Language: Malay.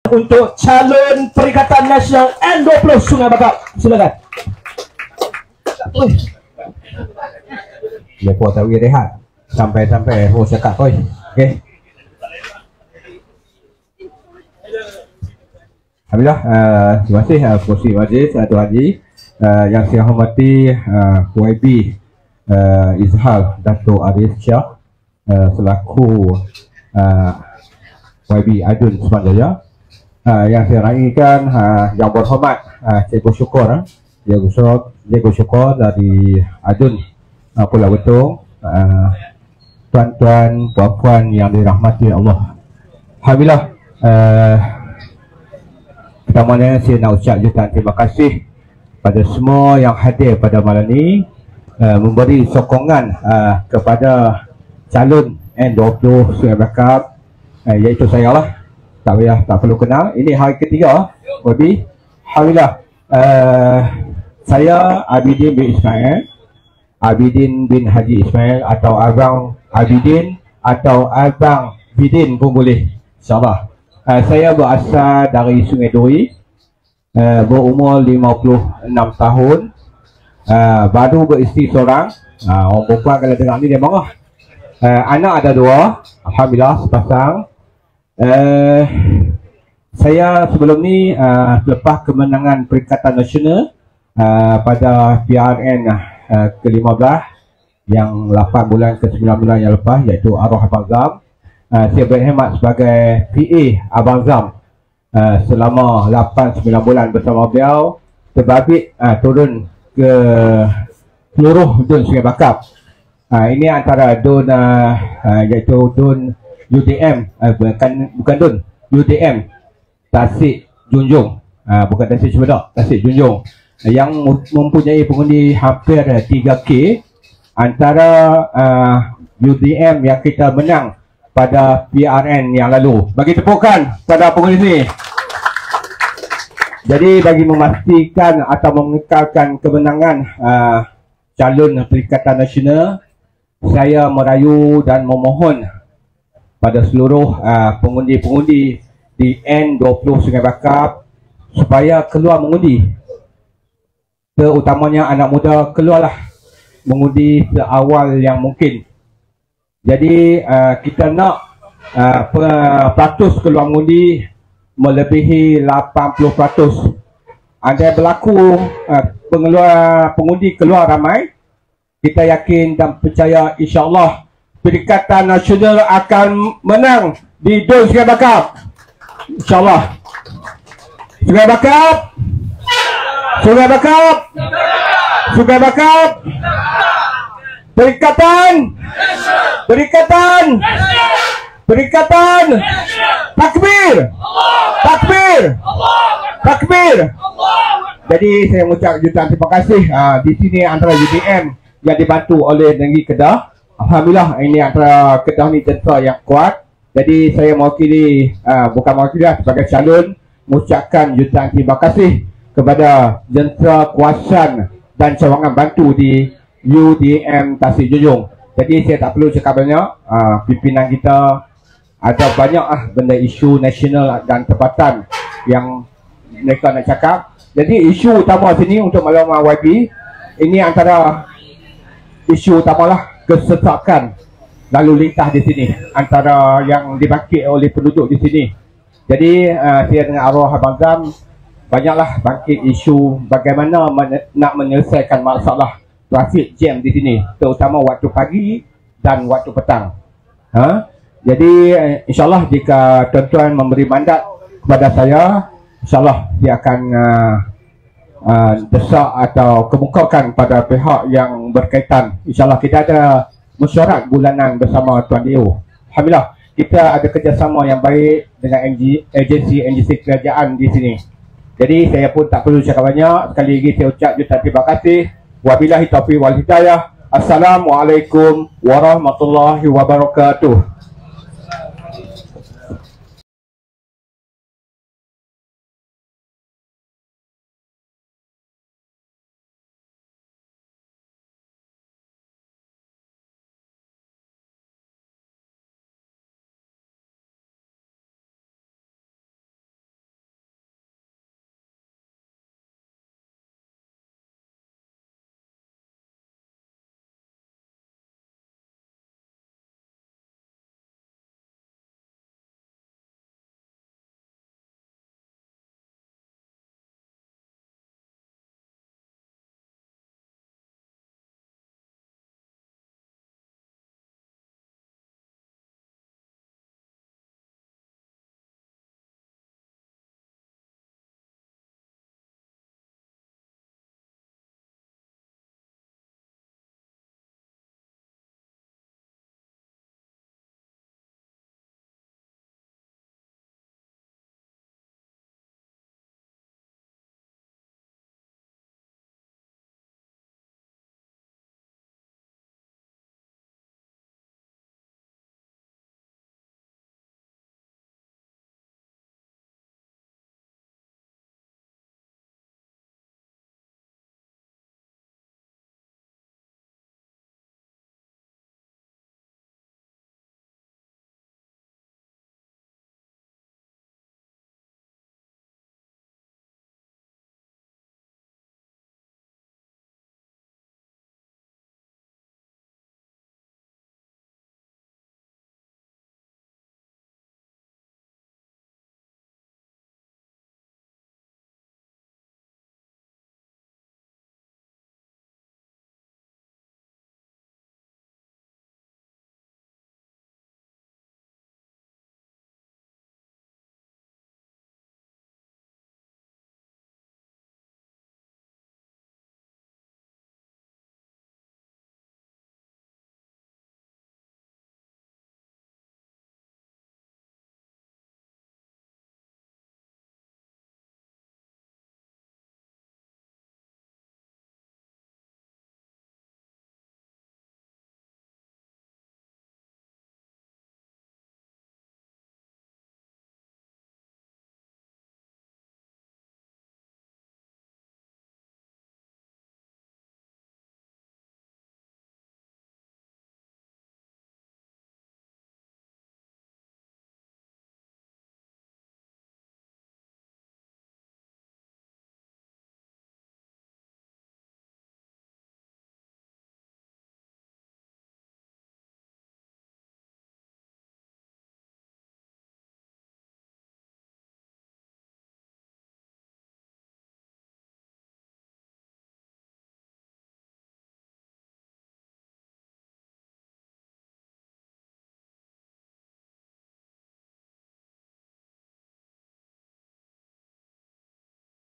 untuk calon Perikatan Nasional N20 Sungai Bakap. Silakan. Lepas tak boleh rehat sampai host cakap koi. Okey. Alhamdulillah, terima kasih Kursi Majlis Tuan Haji. Yang saya hormati YB Izhal Dato' Arif Syah selaku YB Adun Semanjaya. Yang saya raikan yang berhormat Cikgu Syukur dari Adun Pulau Betung, tuan-tuan, puan-puan yang dirahmati Allah. Alhamdulillah, pertamanya saya nak ucap jutaan terima kasih pada semua yang hadir pada malam ini, memberi sokongan kepada calon N20 Sungai Bakap, iaitu saya lah. Tak perlu kenal. Ini hari ketiga YB. Alhamdulillah, saya Abidin bin Ismail, Abidin bin Haji Ismail, atau Abang Abidin atau Abang Bidin pun boleh, insyaAllah. Saya berasal dari Sungai Duri, berumur 56 tahun, baru beristeri seorang. Orang perempuan kalau dengar ni dia marah. Anak ada 2, alhamdulillah sepasang. Saya sebelum ni selepas kemenangan Perikatan Nasional pada PRN ke-15 yang 8 bulan ke 9 bulan yang lepas, iaitu Arwah Abang Zam. Saya berkhidmat sebagai PA Abang Zam selama 8-9 bulan bersama beliau, terbabit turun ke seluruh dun Sungai Bakap. Ini antara dun iaitu dun UDM, bukan dun UDM Tasik Junjung, bukan Tasik Cempedak, Tasik Junjung, yang mempunyai pengundi hampir 3K. Antara UDM yang kita menang pada PRN yang lalu. Bagi tepukan pada pengundi ini. Jadi bagi memastikan atau mengekalkan kemenangan calon Perikatan Nasional, saya merayu dan memohon pada seluruh pengundi-pengundi di N20 Sungai Bakap supaya keluar mengundi. Terutamanya anak muda, keluarlah mengundi seawal yang mungkin. Jadi kita nak peratus keluar mengundi melebihi 80%. Andai berlaku pengundi keluar ramai, kita yakin dan percaya insya-Allah Perikatan Nasional akan menang di dun Sungai Bakap. InsyaAllah. Sungai Bakap, Sungai Bakap, Sungai Bakap, Perikatan, Perikatan, Perikatan, takbir, takbir, takbir. Jadi saya mengucap jutaan terima kasih. Di sini antara UDM yang dibantu oleh Negeri Kedah. Alhamdulillah, ini antara Kedah ni tentera yang kuat. Jadi saya mewakili, bukan mewakili lah, sebagai calon, mengucapkan jutaan terima kasih kepada jentera kuasan dan cawangan bantu di UDM Tasik Junjung. Jadi saya tak perlu cakap banyak. Pimpinan kita ada banyak benda isu nasional dan tempatan yang mereka nak cakap. Jadi isu utama sini untuk malam YB, ini antara isu utamalah kesesakan lalu lintas di sini antara yang dibangkit oleh penduduk di sini. Jadi saya dengan arwah Abang Zam banyaklah bangkit isu bagaimana nak menyelesaikan masalah trafik jam di sini, terutama waktu pagi dan waktu petang. Jadi insyaAllah jika tuan-tuan memberi mandat kepada saya, insyaAllah dia akan desak atau kemukakan pada pihak yang berkaitan. InsyaAllah kita ada mesyuarat bulanan bersama Tuan Leo. Alhamdulillah kita ada kerjasama yang baik dengan agensi kerajaan di sini. Jadi saya pun tak perlu cakap banyak. Sekali lagi saya ucap jutaan terima kasih. Wabillahi taufiq wal hidayah. Assalamualaikum warahmatullahi wabarakatuh.